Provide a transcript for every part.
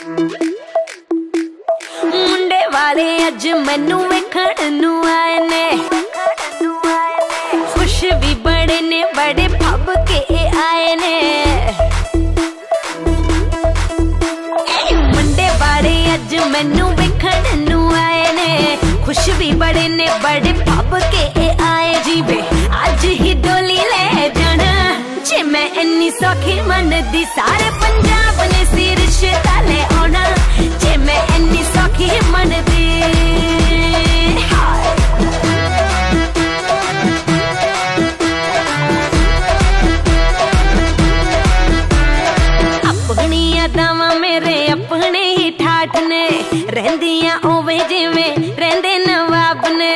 मुंडे वाले अज मैनू वेखण नू आए ने, खुश भी बड़े ने, बड़े फब के आए ने। मुंडे वाले अज मैनू वेखण नू आए ने, खुश भी बड़े ने, बड़े फब के आए जी वे। अज ही डोली ले जाना जे मैं इन्नी सौखी मनदी, सारे पंजाब ने सिर रिश्ता ले आना जे मैं इन्नी सौखी मनदी। अपनियां दावां मेरे अपने ही ठाठ ने, रहंदियां ओवे जिवें रहंदे नवाब ने।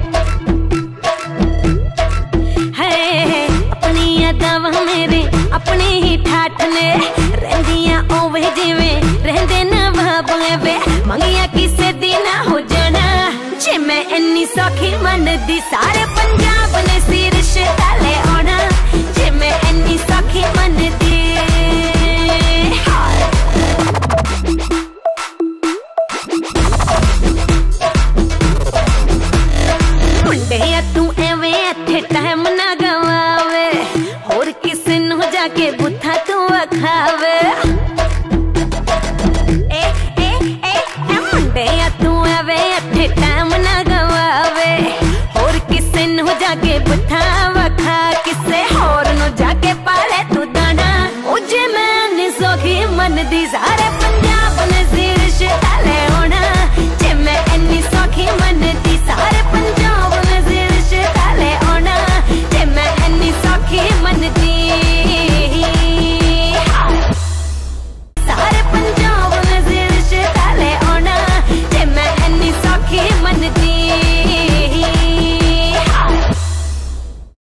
अपने ही ठाठ ने, रहंदियां ओवे जिवें रहंदे नवाब वे। मंगिया किसे दी ना हो जाना जे मैं इन्नी सौखी मनदी, सारे पंजाब ने सिर रिश्ता ले आना जे मैं इन्नी सौखी मनदी। मुंडिया तू एवें इत्थे टाइम ना गवावे, होर किसे नू जाके बुथा तू अखावे। मुंडिया तू एवें इत्थे टाइम ना गवावे, होर किसे नू जाके बुथा वखा, किसे होर नू जाके पाले तू दाना ओ जे मैं नी सौखी मनदी, सारे